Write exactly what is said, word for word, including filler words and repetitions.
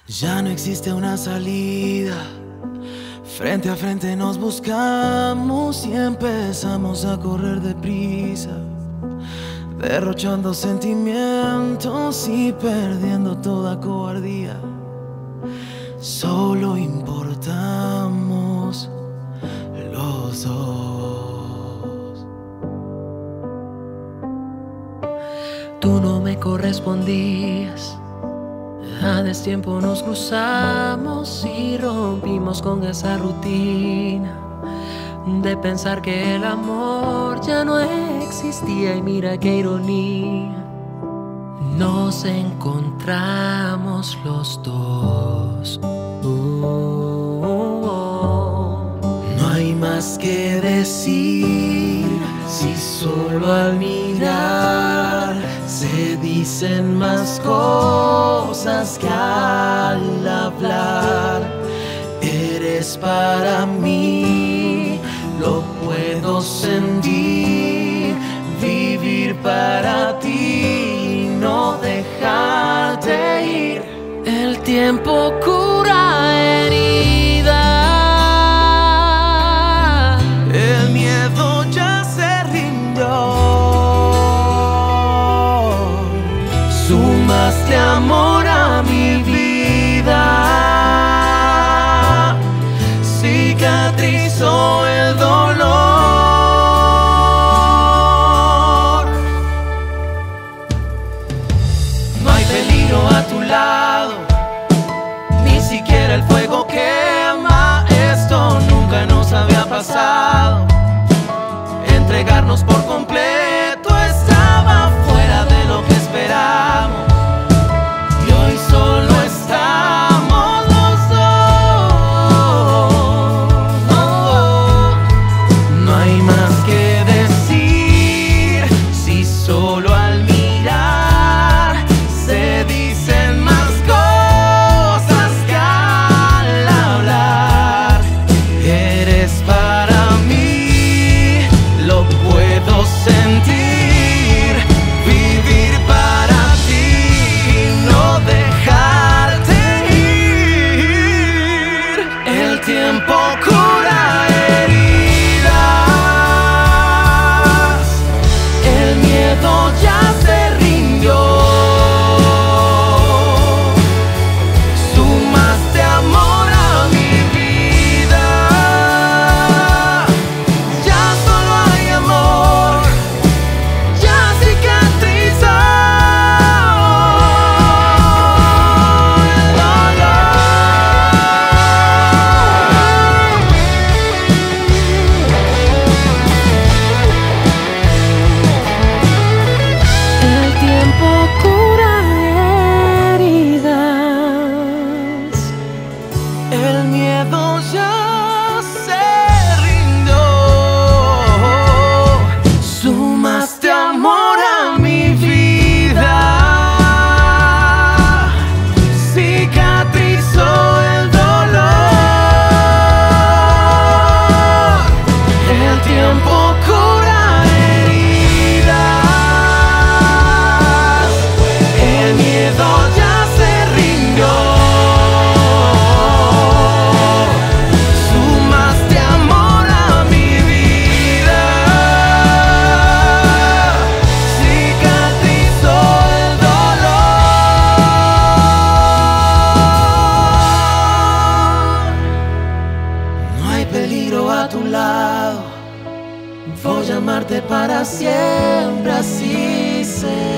Ya no existe una salida. Frente a frente nos buscamos y empezamos a correr deprisa, derrochando sentimientos y perdiendo toda cobardía. Solo importamos los dos. Tú no me correspondías. A destiempo nos cruzamos y rompimos con esa rutina de pensar que el amor ya no existía. Y mira qué ironía, nos encontramos los dos. uh, uh, uh. No hay más que decir si solo al mirar se dicen más cosas que al hablar. Eres para mí, lo puedo sentir, vivir para ti y no dejarte ir. El tiempo cura heridas. El miedo ya se rindió. Sumaste amor a mi vida, cicatrizó el dolor. No hay peligro a tu lado, ni siquiera el fuego quema. Esto nunca nos había pasado. Entregarnos por completo estaba fuera de lo que esperamos. Y hoy solo estamos los dos. No hay más que decir si solo al mirar se dicen más cosas que al hablar. Eres para mí, lo puedo sentir, vivir para ti y no dejarte ir. El tiempo cura heridas, el miedo ya se rindió. Sumaste amor a mi vida, ya solo hay amor, ya cicatrizó el dolor. El tiempo cura heridas. El miedo ya se rindió. Sumaste amor a mi vida, cicatrizó el dolor. El tiempo cura heridas, el miedo ya se rindió. Sumaste amor a mi vida, cicatrizó el dolor. No hay peligro a tu lado, voy a amarte para siempre, así será.